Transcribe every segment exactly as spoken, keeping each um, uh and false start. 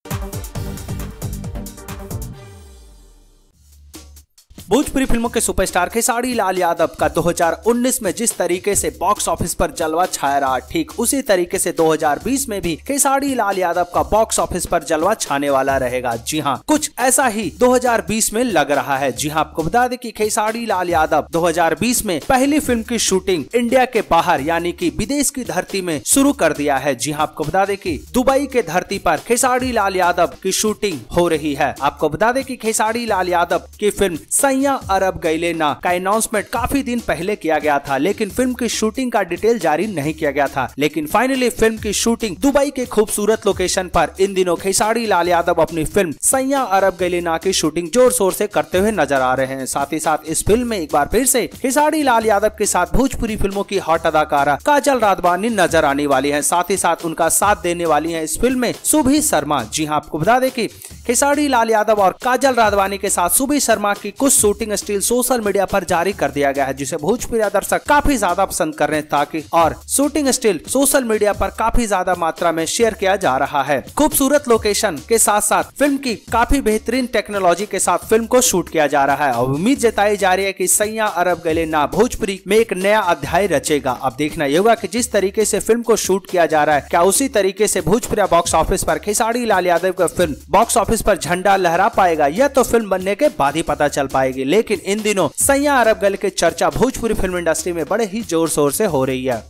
भोजपुरी फिल्मों के सुपरस्टार खेसारी लाल यादव का दो हज़ार उन्नीस में जिस तरीके से बॉक्स ऑफिस पर जलवा छाया रहा, ठीक उसी तरीके से दो हज़ार बीस में भी खेसारी लाल यादव का बॉक्स ऑफिस पर जलवा छाने वाला रहेगा। जी हां, कुछ ऐसा ही दो हज़ार बीस में लग रहा है। जी हां, आपको बता दें कि खेसारी लाल यादव दो हज़ार बीस में पहली फिल्म की शूटिंग इंडिया के बाहर यानी कि विदेश की धरती में शुरू कर दिया है। जी हां, आपको बता दें कि दुबई के धरती पर खेसारी लाल यादव की शूटिंग हो रही है। आपको बता दें कि खेसारी लाल यादव की फिल्म सैया अरब गइले ना का अनाउंसमेंट काफी दिन पहले किया गया था, लेकिन फिल्म की शूटिंग का डिटेल जारी नहीं किया गया था। लेकिन फाइनली फिल्म की शूटिंग दुबई के खूबसूरत लोकेशन पर इन दिनों खेसारी लाल यादव अपनी फिल्म सैया अरब गइले ना की शूटिंग जोर शोर से करते हुए नजर आ रहे हैं। साथ ही साथ इस फिल्म में एक बार फिर से खेसारी लाल यादव के साथ भोजपुरी फिल्मों की हॉट अदाकारा काजल राघवानी नजर आने वाली है। साथ ही साथ उनका साथ देने वाली है इस फिल्म में सुभी शर्मा। जी हाँ, आपको बता दें कि खेसारी लाल यादव और काजल राघवानी के साथ सुभी शर्मा की कुछ शूटिंग स्टिल सोशल मीडिया पर जारी कर दिया गया है, जिसे भोजपुरी दर्शक काफी ज्यादा पसंद कर रहे हैं ताकि और शूटिंग स्टिल सोशल मीडिया पर काफी ज्यादा मात्रा में शेयर किया जा रहा है। खूबसूरत लोकेशन के साथ साथ फिल्म की काफी बेहतरीन टेक्नोलॉजी के साथ फिल्म को शूट किया जा रहा है और उम्मीद जताई जा रही है कि सैया अरब गइले ना भोजपुरी में एक नया अध्याय रचेगा। अब देखना ये होगा कि जिस तरीके से फिल्म को शूट किया जा रहा है, क्या उसी तरीके से भोजपुरी बॉक्स ऑफिस पर खेसारी लाल यादव का फिल्म बॉक्स ऑफिस पर झंडा लहरा पाएगा, यह तो फिल्म बनने के बाद ही पता चल पाएगी। लेकिन इन दिनों सैया अरब गइले की चर्चा भोजपुरी फिल्म इंडस्ट्री में बड़े ही जोर शोर से हो रही है।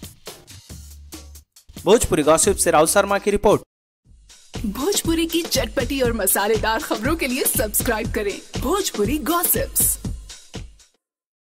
भोजपुरी गॉसिप से राहुल शर्मा की रिपोर्ट। भोजपुरी की चटपटी और मसालेदार खबरों के लिए सब्सक्राइब करें भोजपुरी गॉसिप्स।